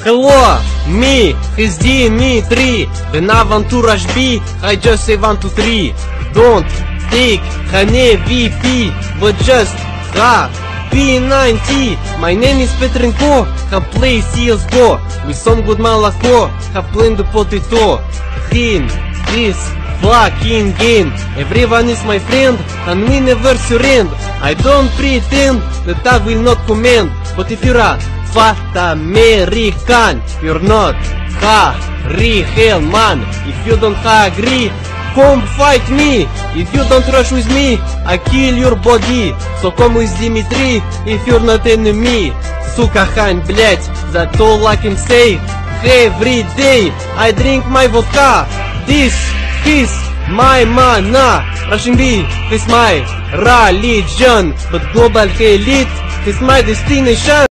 Hello, me, is Dimitri. Benaventura HB, I just say 1, 2, 3. Don't take an AVP, but just P90. My name is Petrenko, have play CSGO. With some good молоко, have played the potato. In this fucking game, everyone is my friend, and we never surrender. I don't pretend that I will not command, but if you're a fat American, you're not real man. If you don't agree, come fight me. If you don't rush with me, I kill your body. So come with Dimitri if you're not enemy. Сука Хань, блять, that's all I can say. Every day I drink my vodka. This is my mana. Russian B is my religion, but global elite is my destination.